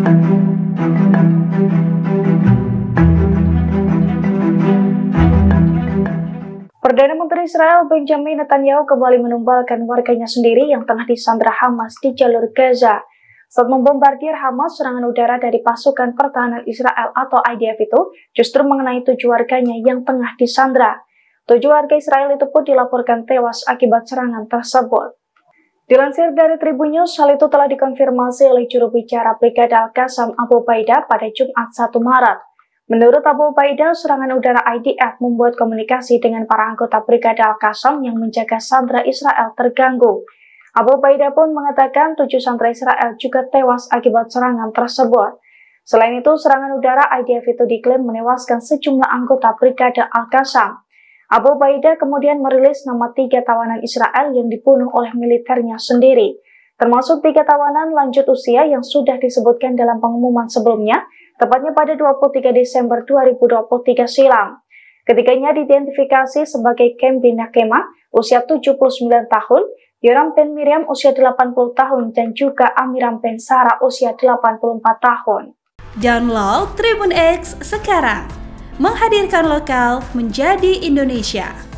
Perdana Menteri Israel Benjamin Netanyahu kembali menumbalkan warganya sendiri yang tengah disandra Hamas di jalur Gaza. Saat membombardir Hamas, serangan udara dari pasukan pertahanan Israel atau IDF itu justru mengenai 7 warganya yang tengah disandra. 7 warga Israel itu pun dilaporkan tewas akibat serangan tersebut. Dilansir dari Tribun News, hal itu telah dikonfirmasi oleh juru bicara Brigade Al-Qassam Abu Ubaidah pada Jumat 1 Maret. Menurut Abu Ubaidah, serangan udara IDF membuat komunikasi dengan para anggota Brigade Al-Qassam yang menjaga sandera Israel terganggu. Abu Ubaidah pun mengatakan 7 sandera Israel juga tewas akibat serangan tersebut. Selain itu, serangan udara IDF itu diklaim menewaskan sejumlah anggota Brigade Al-Qassam. Abu Ubaidah kemudian merilis nama 3 tawanan Israel yang dibunuh oleh militernya sendiri, termasuk 3 tawanan lanjut usia yang sudah disebutkan dalam pengumuman sebelumnya, tepatnya pada 23 Desember 2023 silam. Ketiganya diidentifikasi sebagai Kem bin Nakema, usia 79 tahun, Yoram bin Miriam, usia 80 tahun, dan juga Amiram bin Sarah, usia 84 tahun. Download Tribun X sekarang, menghadirkan lokal menjadi Indonesia.